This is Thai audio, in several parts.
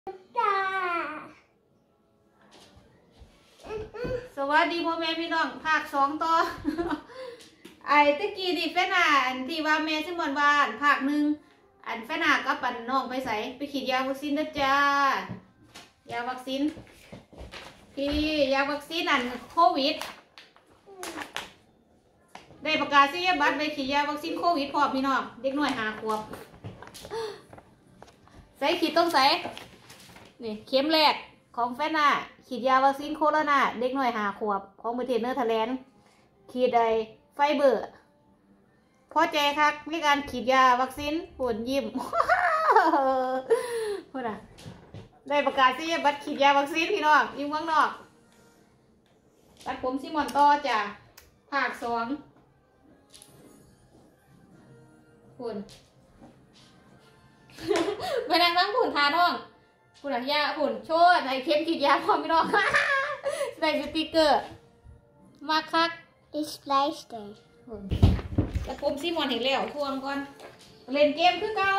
สวัสดีพ่อแม่พี่น้องภาค2ต่อ ไอ้ตะกี้ดิแฟนาอันที่ว่าแม่ซิมอนว่าภาค1อันแฟนากับปันน้องไปใส่ไปฉีดยาวัคซีนนะจ้ายาวัคซีนที่ยาวัคซีนอันโควิดได้ประกาศนียบัตรไปฉีดยาวัคซีนโควิดพร้อมพี่น้องเด็กน้อย5 ขวบใส่ขีดต้องใส่นี่เข็มแรกของแฟนาฉีดยาวัคซีนโคโรนาเด็กน้อย5 ขวบของประเทศเนเธอร์แลนด์ขีดใดไฟเบอร์พอใจครับในการฉีดยาวัคซีนปวดยิ้ม พูดนะได้ประกาศนียบัตรฉีดยาวัคซีนพี่น้องอยู่เมืองนอกตัดผมซิมอนต่อจ้ะภาค2คุณ ไปนั่งทั้งผุ่นทาน้องผุ่นยาผุ่นโชว์ในเข้มฉีดยาพร้อมพี่น้อง ใส่สติกเกอร์มาคัก This pleister. แต่ผมซิมอนเห็นแล้วทวงก่อนเล่นเกมคือเก่า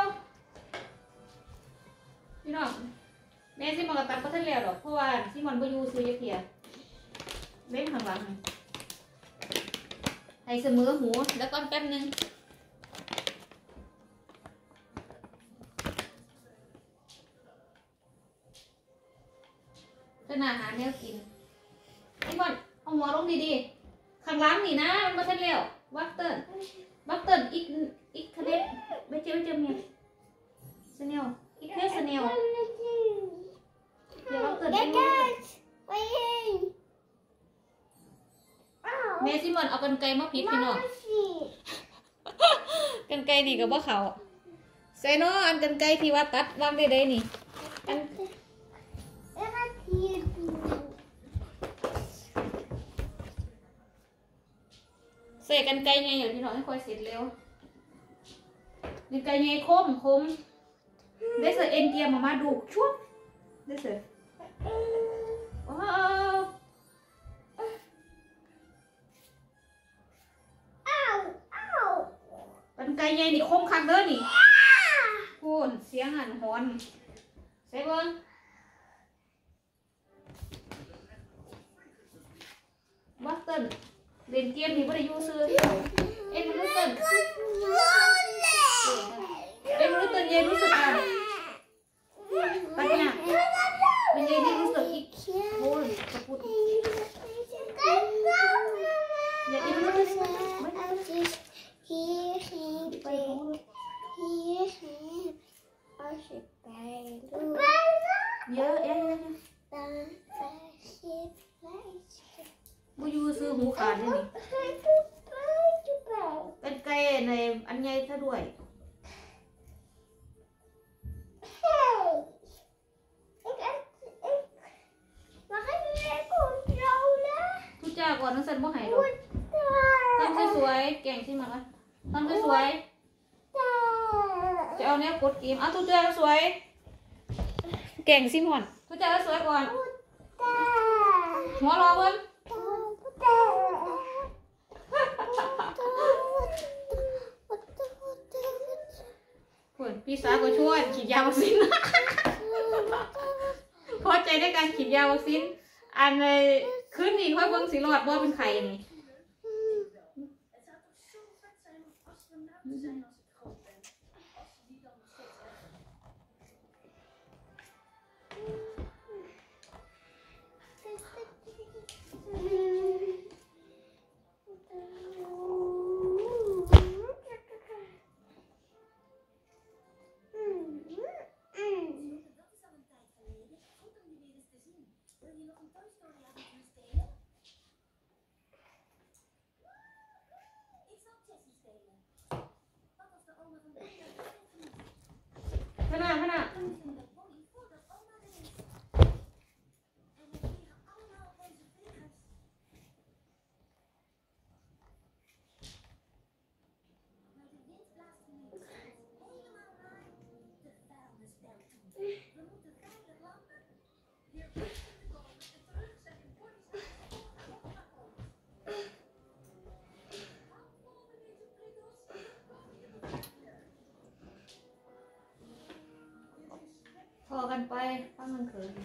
พี่น้องแม่ซิมอนกับตัดก็ทันแล้วหรอกเพราะว่าซิมอนไปอยู่ซื้อเพียเล่นข้างหลังให้เสมอหูแล้วก็แป๊บนึงเป็นอาหารแนวกินซิมอนเอาหัวลงดีๆข้างหลังนี่นะมันมาทันแล้วบักเติร์นอีกคะแนนไม่เจอเมียสเนลอีกแค่สเนลเดี๋ยวบักเติร์นแม่ซิมอนเอากรรไกรมาพิษพี่น้องกรรไกรดีกับว่าเขาใส่เนาะอันกรรไกรที่ว่าตัดวางได้นี่อันใส่กันไกลไงอย่างที่น้องให้คอยเสร็จเร็วกันไกลไงคมได้เสือเอ็นเกียมาดูชุบได้เสือว้าวกันไกลไงนี่คมคักเด้อนี่พูนเสียงหันหอนใส่เบิ้งวัตเติ้ลเล่นเกมนี่ไม่ได้ยูซื้อเอ็มรู้ตื่นเย็นรู้สึกอะไรปัญญาเป็นยังไงรู้สึกอีกโอ้ยจะพูดอย่าเอ็มรู้สึกเยอะบูยูซื้อหูขาดเลยนี่เป็นไก่ในอันใหญ่ซะด้วยทุจ้าก่อนน้องสันบ่หายหรอกทำสวยๆแก่งสิมาละทำสวยๆจะเอาเนี้ยกดเกมเอาทุจ้าสวยแก่งสิหมอนทุจ้าสวยก่อนหัวรอเบิ้ลพี่สาวก็ช่วยฉีดยาวัคซีน พอใจในการฉีดยาวัคซีนอันเลยขึ้นนี่ค่อยเบิ้งสีหลอดบ่เป็นไข่นี่กันไปฟังมันเขิน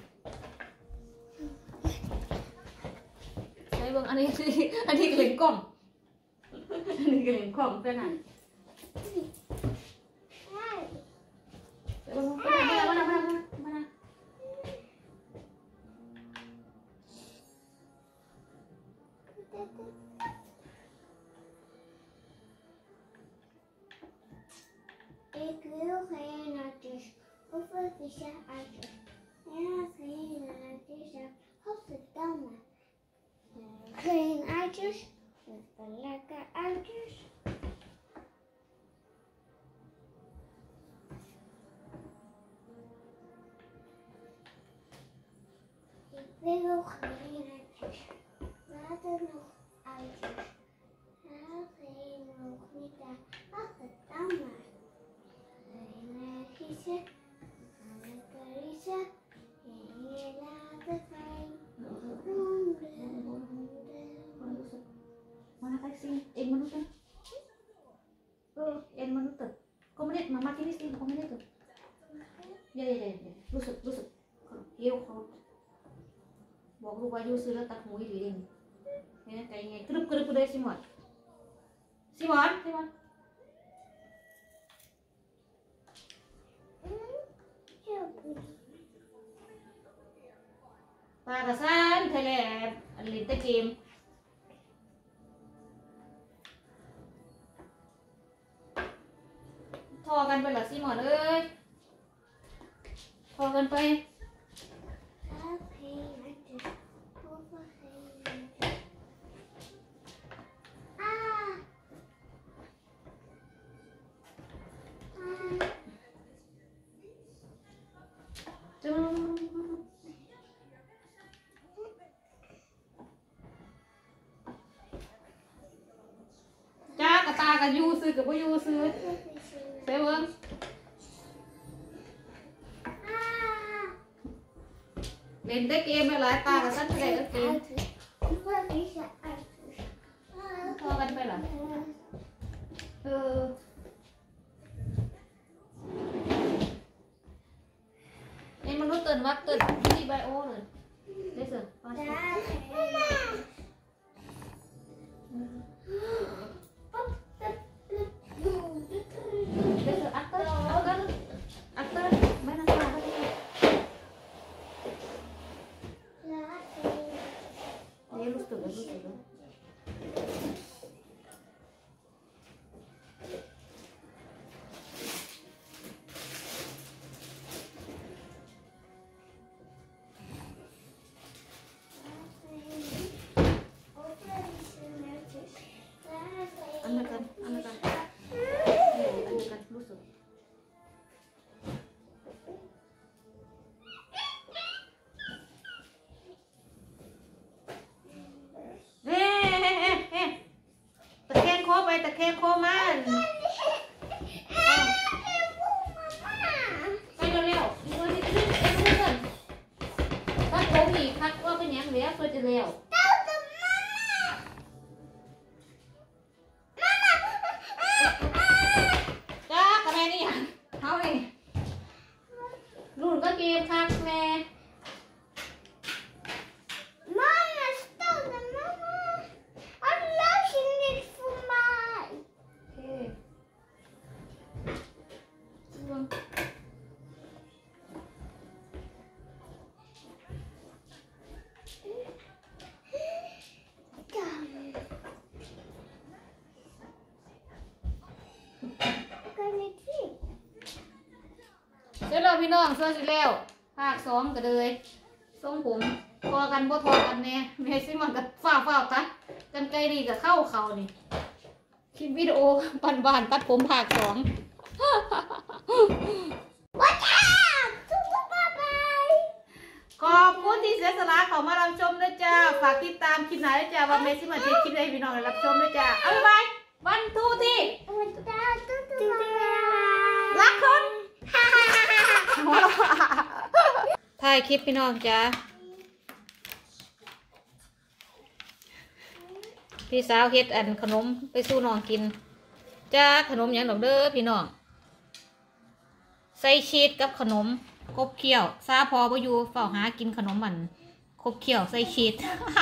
ใช้เบิ่งอันนี้กระเล่นกล่องอันนี้กระเล่นกล่องเป็นไงมา Ik wil geen uitjes, of het is ja uitjes. Ja, geen uitjes, ja, godverdamme. Geen uitjes, super lekker uitjes. Ik wil geen uitjes, later nog uitjes. Ja, geen nog niet aan, godverdamme. Giezen, lekker giezen, en je laat het fijn. Mana taxi? Minuto. Minuto. Kau menit, mama kini sih, kau menit tu. Ya. Lusuk. Hiu kau. Bawa lu baju sudah tak mau ini. Ya, kayaknya kerup dari Simon. Simon. Pagasan telep alita gameทอกันไปเหรอซีหมอนเอ้ยทอกันไปจ้ากระตากับยูซื้อกับยูซื้อเซเบิ้งเล่นได้เกมอะไรตากับสั้นอะไรก็เกมทอกันไปเหรอมนุษย์ตื่นวัดตื่นที่ไบโอเลยได้สิตะแคงโคมันไปเร็วๆดูนี่ขึ้นถ้าโค้งอีกพักว่าเป็นยังเหลือเพื่อจะเร็วจ้ากระแม่นี่ยังเขาเองรุ่นก็เกมพักแม่เดี๋ยวเราพี่น้องเสื้อสีแล้วภาค2ก็เลยทรงผมทอกันบ่ทอกันแน่แม่ซิมันก็ฝ้าตัดกันไกลดีกับเข้าเขานี่คลิปวิดีโอบ้านตัดผมภาค2ขอบคุณที่เสียสละเขามารับชมด้วยจ้าฝากติดตามคลิปไหนด้วยจ้าว่าเมซิมันจะคลิปให้พี่น้องได้รับชมด้วยจ้าเอาไปวันทูที่รักคนถ่ายคลิปพี่น้องจ้าพี่สาวเฮ็ดอันขนมไปสู้น้องกินจ้าขนมอย่างดอกเด้อพี่น้องใส่ชีสกับขนมคบเคี้ยวซาพอบ่อยู่เฝ้าหากินขนมมันคบเคี้ยวใส่ชีส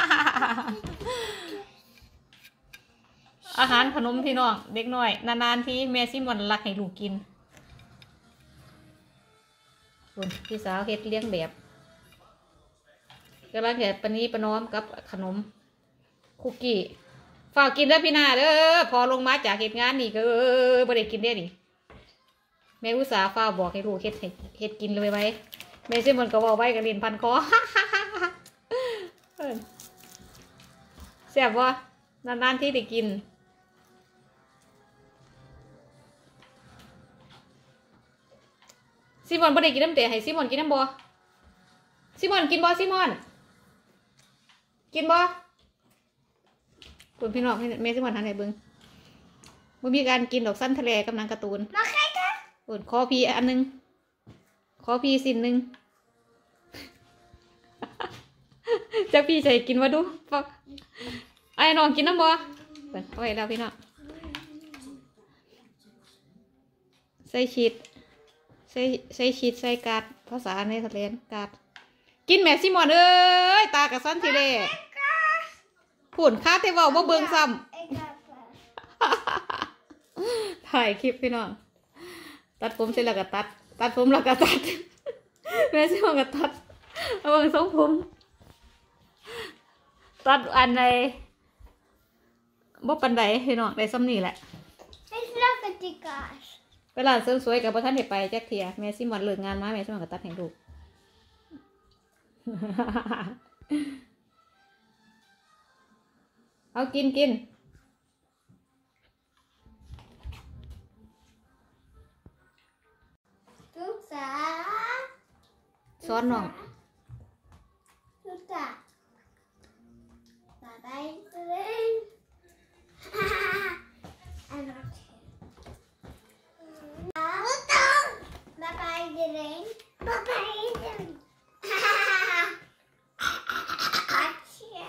อาหารขนมพี่น้องเด็กน้อยนานๆที่แม่ซิมอนรักให้ลูกกินคุณพี่สาวเฮ็ดเลี้ยงแบบกำลังแค่ปนีประนอมกับขนมคุกกี้ฝากกินได้พี่นาเด้อพอลงมาจากเหตุงานนี่ก็บ่ได้กินได้ดิแม่อุตส่าห์ฝ้าบอกให้ลูกเฮ็ดกินเลยไว้แม่ซิมอนก็บอกไว้กับเรียนพันคอ แซ่บวะนานๆที่ได้กินซิมอนบ่ได้กินน้ำเตะให้ซิมอนกินน้ำบ่ซิมอนกินบ่ซิมอนกินบ่คุณพี่น้องแม่ซิมอนทานไหนเบิ้งบ่มีการกินดอกสั้นทะเลกำลังการ์ตูนมาใครกันอุ่นขอพีอันนึงขอพีสินนึง จะพี่ใจกินมาดูฟักไอ้น้องกินน้ำบ่เปิดเอาไว้แล้วพี่น้องใส่ชีสใส่ชีสใส่กาดภาษาในทะเลกาดกินแม่ซิมอนเอ้ยตากระสันทีเล่ผุ่นคาเทเวลบ่เบิ่งซ้ำ ถ่ายคลิปพี่น้องตัดผมเสร็จแล้วก็ตัดผมแล้วก็ตัด แม่ซิมอนก็ตัดเอาเบิ่งทรงผมตัดอันในบ่ปันใดพี่น้องได้ซ้ำนี่แหละ It's not a ticket. เวลาเสริมสวยกับพ่อท่านเห็นไปแจ็คเทียแม่ซิมอนเลิกงานมาแม่ซิมอนก็ตัดให้ลูก เอากิน Tuh sa. ซ้อนน้อง Tuh sa. Bye bye today. I'm not here. Bye bye today. Bye bye today. Gotcha.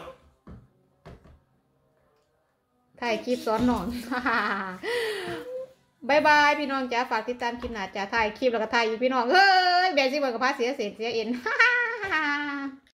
ถ่ายคลิปซ้อนน้อง บายบายพี่น้องจ้าฝากติดตามคลิปหน้าจ้าถ่ายคลิปแล้วก็ถ่ายอีกพี่น้องเฮ้ยแบนซิมอนกับพาเสียเศษเสียเอ็น